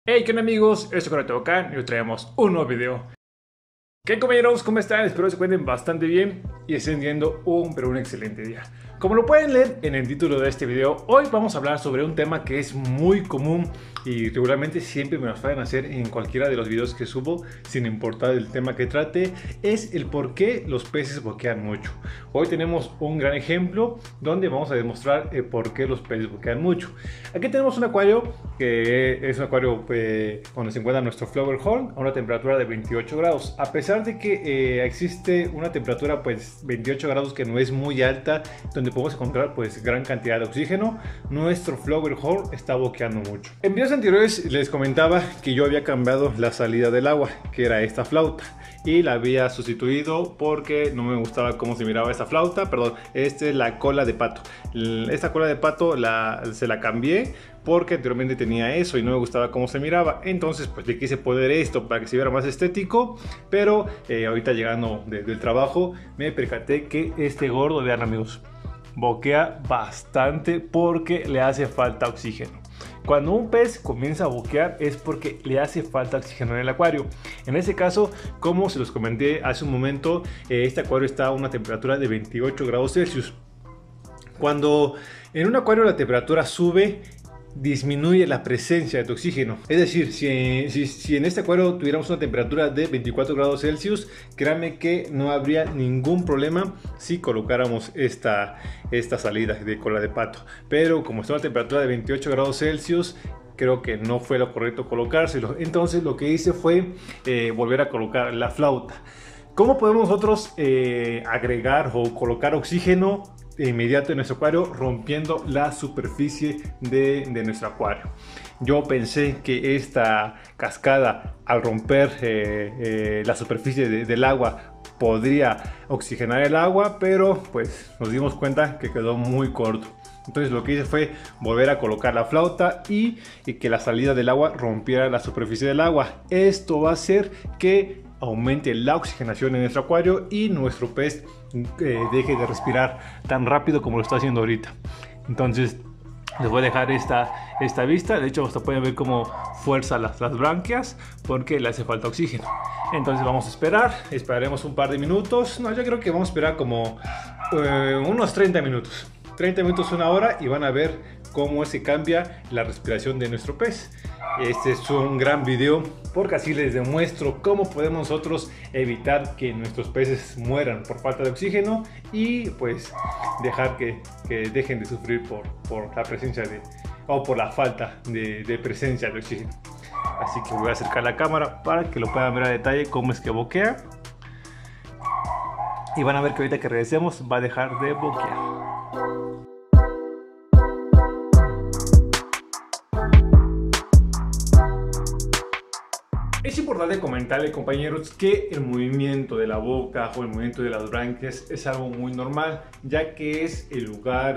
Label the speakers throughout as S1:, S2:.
S1: Hey, ¿qué onda amigos? Esto es Correcto Bocán y hoy traemos un nuevo video. ¿Qué compañeros? ¿Cómo están? Espero que se encuentren bastante bien y estén teniendo un excelente día. Como lo pueden leer en el título de este video, hoy vamos a hablar sobre un tema que es muy común y regularmente siempre me lo suelen hacer en cualquiera de los videos que subo, sin importar el tema que trate, es el por qué los peces boquean mucho. Hoy tenemos un gran ejemplo donde vamos a demostrar por qué los peces boquean mucho. Aquí tenemos un acuario que es un acuario donde se encuentra nuestro flower horn a una temperatura de 28 grados. A pesar de que existe una temperatura 28 grados que no es muy alta, donde podemos encontrar gran cantidad de oxígeno, nuestro flower horn está boqueando mucho. En videos anteriores les comentaba que yo había cambiado la salida del agua, que era esta flauta, y la había sustituido porque no me gustaba cómo se miraba esta flauta. Perdón, esta es la cola de pato. Esta cola de pato se la cambié porque anteriormente tenía eso y no me gustaba cómo se miraba. Entonces pues le quise poner esto para que se viera más estético, pero ahorita llegando del trabajo me percaté que este gordo, vean amigos, boquea bastante porque le hace falta oxígeno. Cuando un pez comienza a boquear es porque le hace falta oxígeno en el acuario. En este caso, como se los comenté hace un momento, este acuario está a una temperatura de 28 grados Celsius. Cuando en un acuario la temperatura sube, disminuye la presencia de oxígeno. Es decir, si en este acuario tuviéramos una temperatura de 24 grados Celsius, créanme que no habría ningún problema si colocáramos esta salida de cola de pato. Pero como está a una temperatura de 28 grados Celsius, creo que no fue lo correcto colocárselo. Entonces lo que hice fue volver a colocar la flauta. ¿Cómo podemos nosotros agregar o colocar oxígeno de inmediato en nuestro acuario? Rompiendo la superficie de nuestro acuario. Yo pensé que esta cascada, al romper la superficie del agua, podría oxigenar el agua, pero pues nos dimos cuenta que quedó muy corto. Entonces lo que hice fue volver a colocar la flauta y que la salida del agua rompiera la superficie del agua. Esto va a hacer que aumente la oxigenación en nuestro acuario y nuestro pez deje de respirar tan rápido como lo está haciendo ahorita. Entonces les voy a dejar esta vista. De hecho hasta pueden ver cómo fuerza las branquias porque le hace falta oxígeno. Entonces vamos a esperaremos un par de minutos. No, yo creo que vamos a esperar como unos 30 minutos, una hora, y van a ver cómo se cambia la respiración de nuestro pez. Este es un gran video porque así les demuestro cómo podemos nosotros evitar que nuestros peces mueran por falta de oxígeno y pues dejar que dejen de sufrir por la presencia o por la falta de presencia de oxígeno. Así que voy a acercar la cámara para que lo puedan ver a detalle cómo es que boquea, y van a ver que ahorita que regresemos va a dejar de boquear. Es importante comentarle, compañeros, que el movimiento de la boca o el movimiento de las branquias es algo muy normal, ya que es el lugar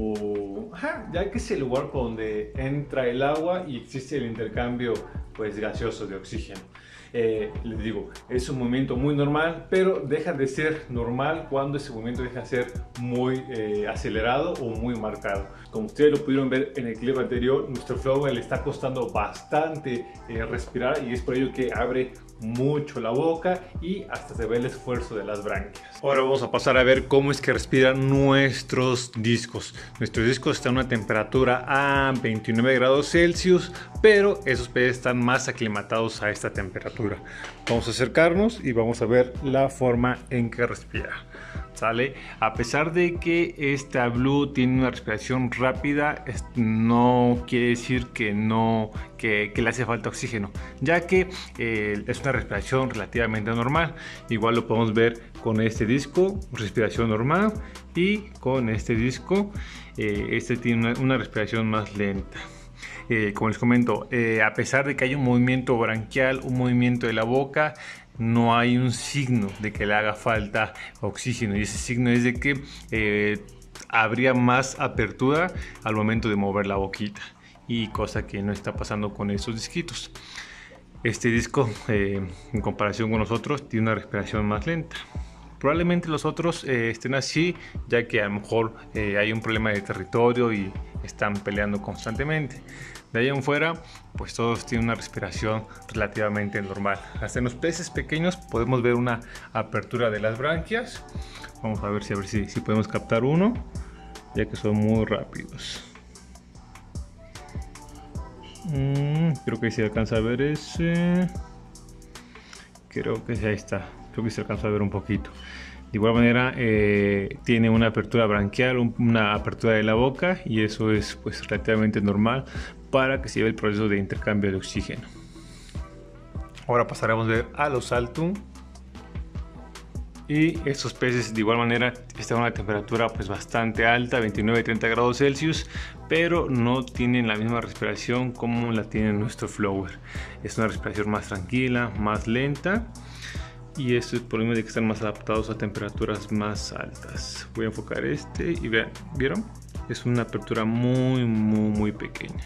S1: por donde entra el agua y existe el intercambio gaseoso de oxígeno. Les digo, es un movimiento muy normal, pero deja de ser normal cuando ese movimiento deja de ser muy acelerado o muy marcado. Como ustedes lo pudieron ver en el clip anterior, nuestro flower le está costando bastante respirar, y es por ello que abre mucho la boca y hasta se ve el esfuerzo de las branquias. Ahora vamos a pasar a ver cómo es que respiran nuestros discos. Nuestros discos están a una temperatura a 29 grados Celsius, pero esos peces están más aclimatados a esta temperatura. Vamos a acercarnos y vamos a ver la forma en que respira. ¿Sale? A pesar de que esta Blue tiene una respiración rápida, no quiere decir que le hace falta oxígeno, ya que es una respiración relativamente normal. Igual lo podemos ver con este disco, respiración normal, y con este disco, este tiene una respiración más lenta. Como les comento, a pesar de que hay un movimiento branquial, un movimiento de la boca, no hay un signo de que le haga falta oxígeno, y ese signo es de que habría más apertura al momento de mover la boquita, y cosa que no está pasando con estos disquitos. Este disco, en comparación con los otros, tiene una respiración más lenta. Probablemente los otros estén así, ya que a lo mejor hay un problema de territorio y están peleando constantemente. De ahí en fuera, pues todos tienen una respiración relativamente normal. Hasta en los peces pequeños podemos ver una apertura de las branquias. Vamos a ver si podemos captar uno, ya que son muy rápidos. Creo que se alcanza a ver ese. Creo que ahí está. Creo que se alcanza a ver un poquito. De igual manera tiene una apertura branquial, una apertura de la boca, y eso es pues relativamente normal para que se lleve el proceso de intercambio de oxígeno. Ahora pasaremos a ver a los Altum. Y estos peces de igual manera están a una temperatura pues bastante alta, 29-30 grados Celsius, pero no tienen la misma respiración como la tiene nuestro flower. Es una respiración más tranquila, más lenta, y esto es por lo mismo de que están más adaptados a temperaturas más altas. Voy a enfocar este y vean, ¿vieron? Es una apertura muy pequeña.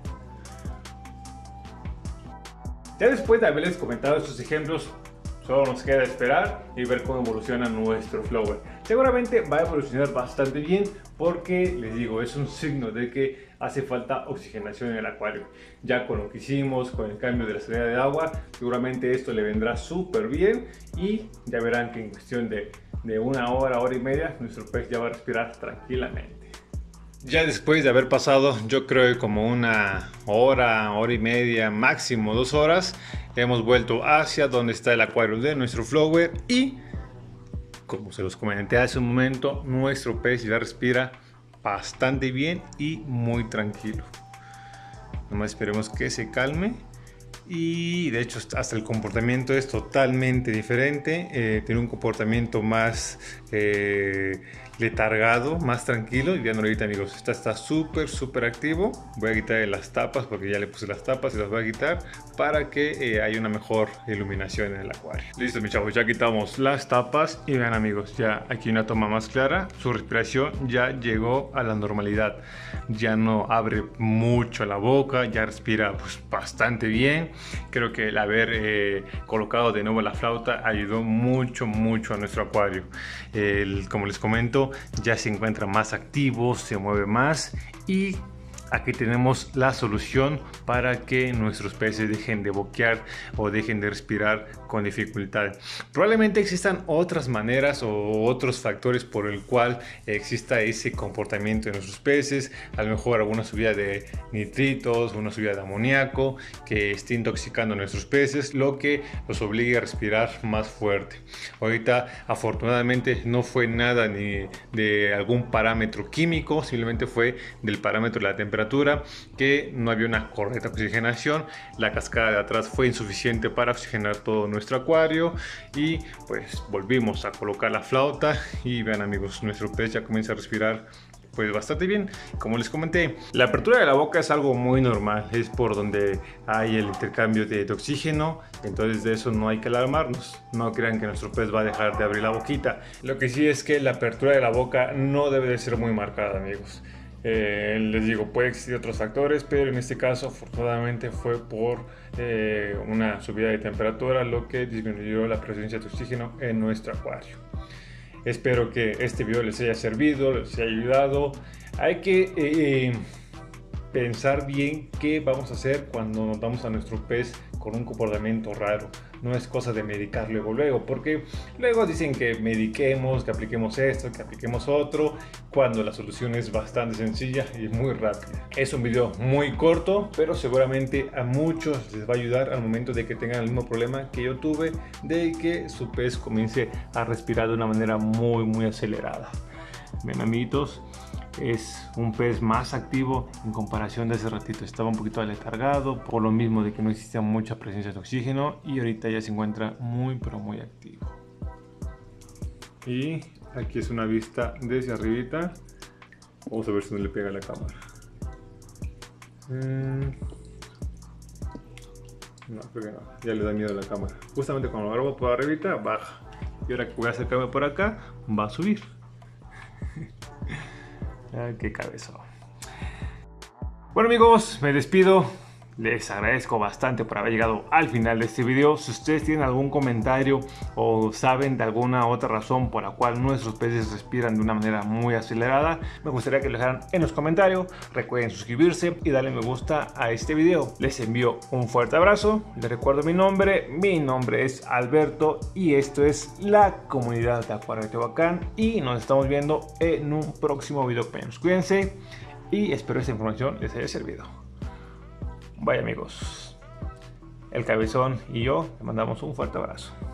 S1: Ya después de haberles comentado estos ejemplos, solo nos queda esperar y ver cómo evoluciona nuestro flower. Seguramente va a evolucionar bastante bien porque, les digo, es un signo de que hace falta oxigenación en el acuario. Ya con lo que hicimos, con el cambio de la salida de agua, seguramente esto le vendrá súper bien y ya verán que en cuestión de una hora, hora y media, nuestro pez ya va a respirar tranquilamente. Ya después de haber pasado, yo creo que como una hora, hora y media, máximo 2 horas, hemos vuelto hacia donde está el acuario de nuestro flower y, como se los comenté hace un momento, nuestro pez ya respira bastante bien y muy tranquilo. Nomás esperemos que se calme. Y de hecho hasta el comportamiento es totalmente diferente. Tiene un comportamiento más letargado, más tranquilo. Y vean ahorita, amigos, está súper activo. Voy a quitarle las tapas porque ya le puse las tapas y las voy a quitar para que haya una mejor iluminación en el acuario. Listo, mis chavos, ya quitamos las tapas y vean, amigos, ya aquí una toma más clara. Su respiración ya llegó a la normalidad, ya no abre mucho la boca, ya respira pues bastante bien. Creo que el haber colocado de nuevo la flauta ayudó mucho a nuestro acuario. Como les comento, ya se encuentra más activo, se mueve más, y aquí tenemos la solución para que nuestros peces dejen de boquear o dejen de respirar con dificultad. Probablemente existan otras maneras o otros factores por el cual exista ese comportamiento de nuestros peces. A lo mejor alguna subida de nitritos, una subida de amoníaco que esté intoxicando a nuestros peces, lo que los obligue a respirar más fuerte. Ahorita afortunadamente no fue nada ni de algún parámetro químico, simplemente fue del parámetro de la temperatura, que no había una correcta oxigenación. La cascada de atrás fue insuficiente para oxigenar todo nuestro acuario y pues volvimos a colocar la flauta y vean, amigos, nuestro pez ya comienza a respirar pues bastante bien. Como les comenté, la apertura de la boca es algo muy normal, es por donde hay el intercambio de oxígeno, entonces de eso no hay que alarmarnos. No crean que nuestro pez va a dejar de abrir la boquita. Lo que sí es que la apertura de la boca no debe de ser muy marcada, amigos. Les digo, puede existir otros factores, pero en este caso afortunadamente fue por una subida de temperatura lo que disminuyó la presencia de oxígeno en nuestro acuario. Espero que este video les haya servido, les haya ayudado. Hay que pensar bien qué vamos a hacer cuando notamos a nuestro pez con un comportamiento raro. No es cosa de medicar luego, porque luego dicen que mediquemos, que apliquemos esto, que apliquemos otro, cuando la solución es bastante sencilla y muy rápida. Es un video muy corto, pero seguramente a muchos les va a ayudar al momento de que tengan el mismo problema que yo tuve, de que su pez comience a respirar de una manera muy acelerada. Ven, amiguitos, es un pez más activo en comparación de hace ratito. Estaba un poquito aletargado por lo mismo de que no existía mucha presencia de oxígeno, y ahorita ya se encuentra muy activo. Y aquí es una vista desde arribita. Vamos a ver si no le pega la cámara. No, creo que no. Ya le da miedo a la cámara. Justamente cuando lo grabo por arribita, baja. Y ahora que voy a acercarme por acá, va a subir. Qué cabezón. Bueno, amigos, me despido. Les agradezco bastante por haber llegado al final de este video. Si ustedes tienen algún comentario o saben de alguna otra razón por la cual nuestros peces respiran de una manera muy acelerada, me gustaría que lo dejaran en los comentarios. Recuerden suscribirse y darle me gusta a este video. Les envío un fuerte abrazo. Les recuerdo mi nombre es Alberto y esto es la comunidad de Acuario de Tehuacán, y nos estamos viendo en un próximo video. Cuídense y espero esta información les haya servido. Bye amigos, el Cabezón y yo te mandamos un fuerte abrazo.